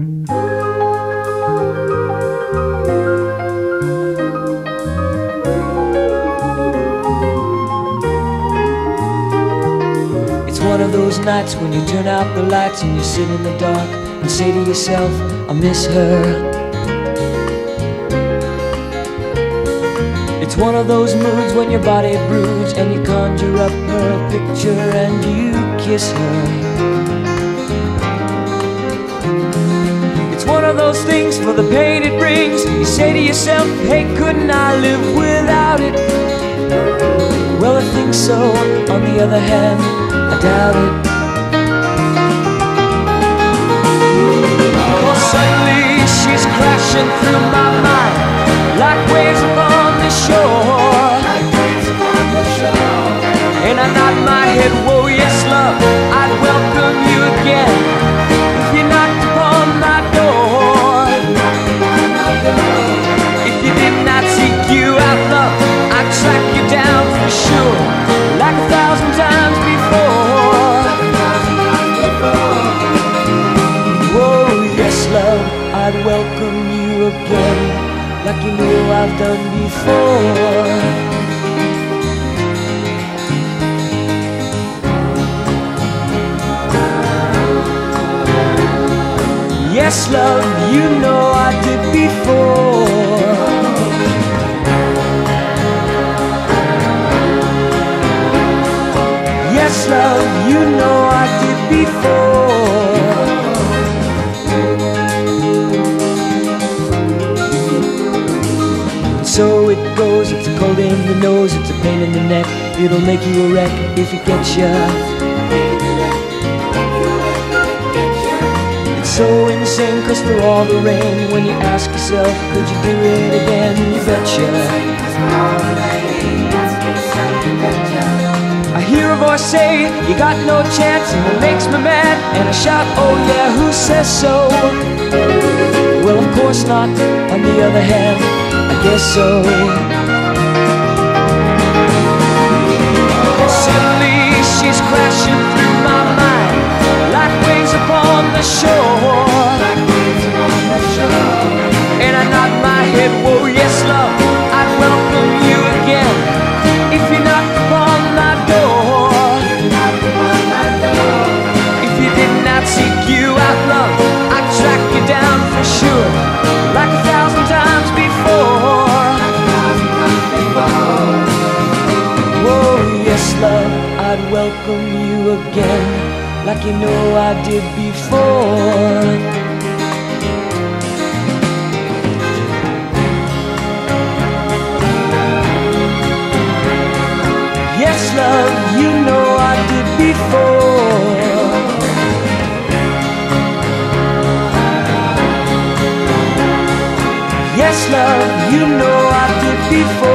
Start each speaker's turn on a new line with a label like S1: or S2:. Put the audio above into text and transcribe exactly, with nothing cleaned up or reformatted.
S1: It's one of those nights when you turn out the lights and you sit in the dark and say to yourself, I miss her. It's one of those moods when your body broods and you conjure up her picture and you kiss her. It's one of those things for the pain it brings. You say to yourself, hey, couldn't I live without it? Well, I think so. On the other hand, I doubt it. Well, suddenly she's crashing through my mind like waves upon the shore. And I nod my head, whoa, yes, love, I'd welcome you again if you knocked upon my door. If you did not seek you out, love, I'd track you down for sure, like a thousand times before. Whoa, yes, love, I'd welcome you again, like you know I've done before. Yes, love, you know I did before. Yes, love, you know I did before. And so it goes, it's a cold in the nose, it's a pain in the neck. It'll make you a wreck if it gets ya. So insane, cause for all the rain, when you ask yourself, could you do it again? You betcha. I hear a voice say, you got no chance, and it makes me mad. And I shout, oh yeah, who says so? Well, of course not. On the other hand, I guess so. Suddenly she's crashing through my mind like waves upon the shore. And I nod my head, whoa, yes, love, I'd welcome you again if you knocked upon my door. If you did not seek you out, love, I'd track you down for sure, like a thousand times before. Whoa, yes, love, I'd welcome you again, like you know I did before. Yes, love, you know I did before. Yes, love, you know I did before.